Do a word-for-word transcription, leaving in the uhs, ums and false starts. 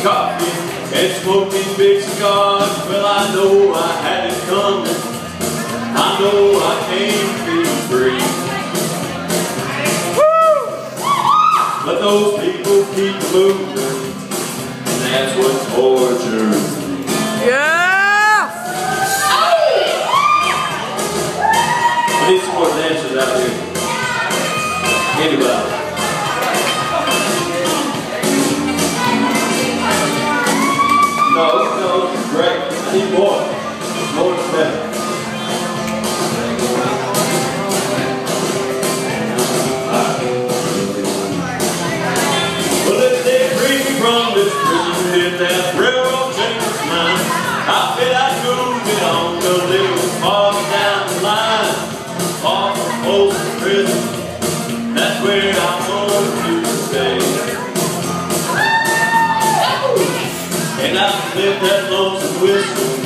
coffee and smoke these big cigars. Well, I know I had it coming. I know I came to be free. Woo! But those people keep moving, and that's what tortures me. Yeah! I need some more dancers out here. Anybody? No, no, it's great. I need more. More is better. Alright. Well, if they free me from this prison, if that railroad changes mine, I bet I'd move it on a little farther down the line. Far from Folsom Prison, that's where I want to stay. And I live that lonesome whistle